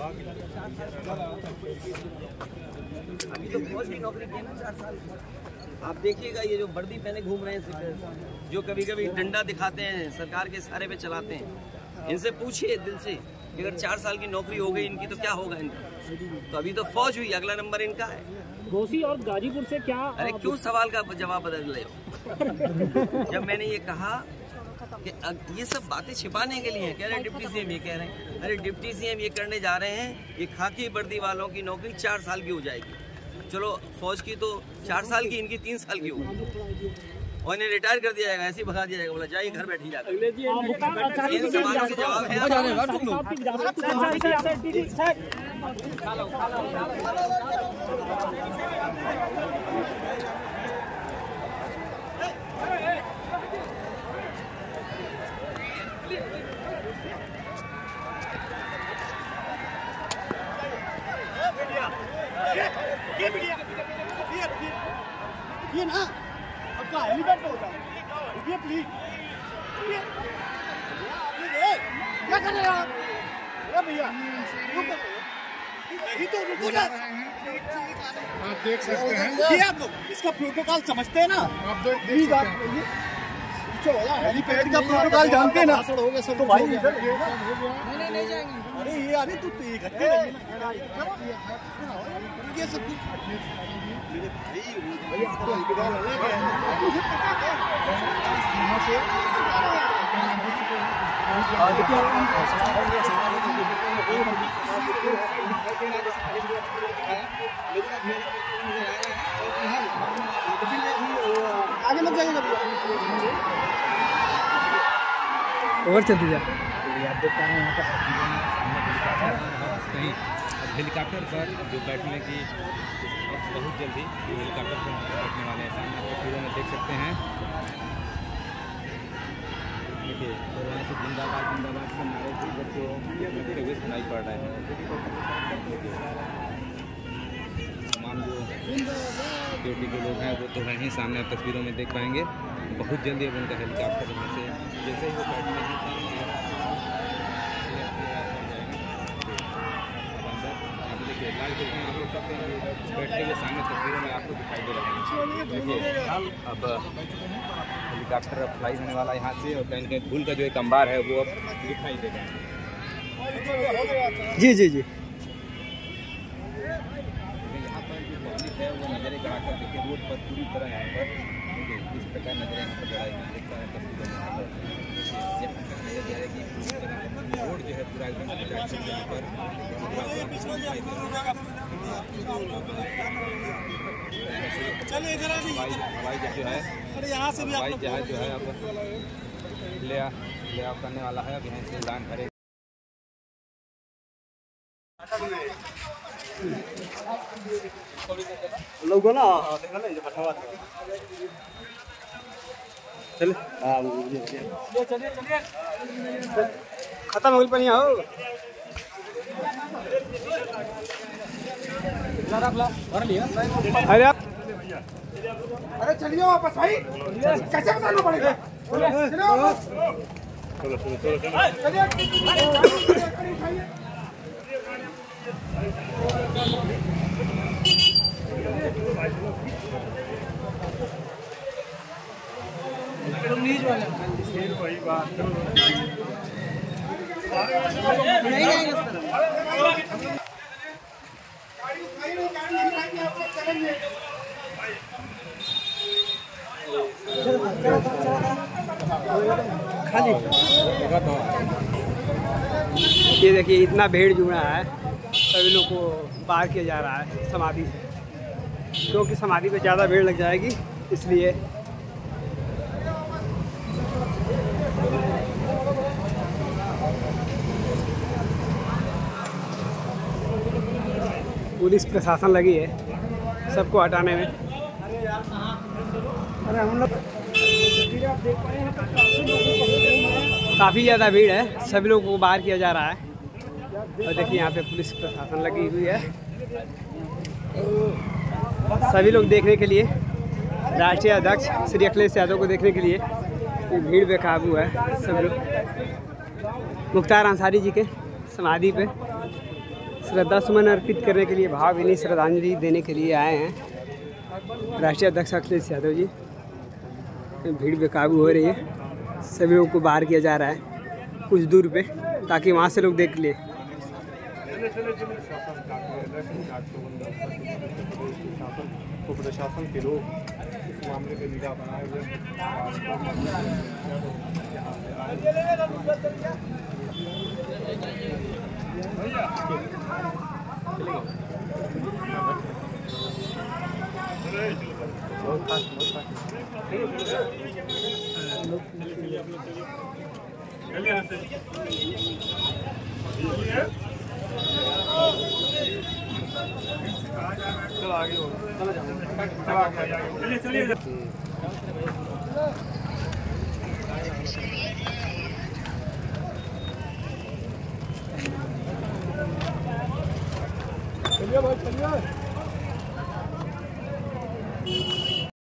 अभी तो फौज की नौकरी की है ना 4 साल। आप देखिएगा ये जो वर्दी पहने घूम रहे हैं, जो कभी कभी डंडा दिखाते हैं, सरकार के सहारे पे चलाते हैं, इनसे पूछिए दिल से कि अगर 4 साल की नौकरी हो गई इनकी तो क्या होगा इनका। तो अभी तो फौज हुई, अगला नंबर इनका है। घोसी और गाजीपुर से क्या? अरे क्यों सवाल का जवाब बदल रहे हो? जब मैंने ये कहा कि ये सब बातें छिपाने के लिए कह रहे डिप्टी सीएम ये कह रहे हैं, अरे डिप्टी सीएम ये करने जा रहे हैं, ये खाकी वर्दी वालों की नौकरी 4 साल की हो जाएगी। चलो फौज की तो 4 साल की, इनकी 3 साल की होगी और इन्हें रिटायर कर दिया जाएगा, ऐसे ही भगा दिया जाएगा, बोला जाइए घर बैठ ही जाएगा। इन सवालों के जवाब है। ये ना आपका हेलीपैड पे होता है, ये प्लीज क्या कर रहे हो आप? भैया नहीं तो रुको ना, आप देख सकते हैं ये आप लोग इसका प्रोटोकॉल समझते हैं ना? आप देख सकते हैं हेलीपैड का प्रोटोकॉल जानते हैं ना? तो भाई नहीं जाएंगे। अरे ये अरे तू इकट्ठे ये सब आगे मत जाइएगा और चलती जा। कहीं हेलीकॉप्टर पर जो बैठने की बहुत जल्दी हेलीकॉप्टर पर बैठने वाले हैं, सामने तस्वीरों में देख सकते हैं। देखिए और वहाँ से जिंदाबाद जिंदाबाद से नारे बच्चों हुए सुनाई पड़ रहे हैं। तमाम जो सिक्योरिटी के लोग हैं वो तो हैं ही सामने, आप तस्वीरों में देख पाएंगे। बहुत जल्दी अब उनका हेलीकॉप्टर में से जैसे ही वो बैठने की लाल किले आप लोग सकते हैं बैठते हुए सामने तस्वीरों में आपको दिखाई दे रहा है। देखिए अब हेलीकॉप्टर अब फ्लाई होने वाला है यहाँ से, और कहीं कहीं धूल का जो एक अंबार है वो अब दिखाई दे रहा है। जी जी जी यहाँ पर जो पब्लिक है वो नजरें गड़ा कर देखिए रोड पर पूरी तरह यहाँ पर देखिए इस प्रकार नजरें यहाँ पर गड़ाई हुई देखता है तस्वीरों में। यहाँ पर नजर दिया है कि पूरी तरह रोड जो है पूरा एकदम यहाँ पर चलिए इधर हवाई जहाज जो है, अरे यहाँ से भी हवाई जहाज जो है अब ले ऑफ करने वाला है। अब यहाँ से उड़ान भरेगा। लोगों ना चले खत्म हो गई पानी आओ अरे चलिए वापस भाई, कैसे बताना पड़ेगा? खाली ये देखिए इतना भीड़ जुड़ा है, सभी लोग को पार किया जा रहा है समाधि से, क्योंकि समाधि पे ज़्यादा भीड़ लग जाएगी इसलिए। पुलिस प्रशासन लगी है सबको हटाने में। अरे हम लोग काफ़ी ज़्यादा भीड़ है, सभी लोगों को बाहर किया जा रहा है। और देखिए यहाँ पे पुलिस प्रशासन लगी हुई है, सभी लोग देखने के लिए, राष्ट्रीय अध्यक्ष श्री अखिलेश यादव को देखने के लिए भीड़ बेकाबू है। सब लोग मुख्तार अंसारी जी के समाधि पे श्रद्धा सुमन अर्पित करने के लिए, भावभीनी श्रद्धांजलि देने के लिए आए हैं राष्ट्रीय अध्यक्ष अखिलेश यादव जी। भीड़ बेकाबू हो रही है, सभी लोगों को बाहर किया जा रहा है कुछ दूर पे, ताकि वहाँ से लोग देख ले। प्रशासन के लोग इस मामले पे निगाह बनाए हुए चलिए भाई चलिए।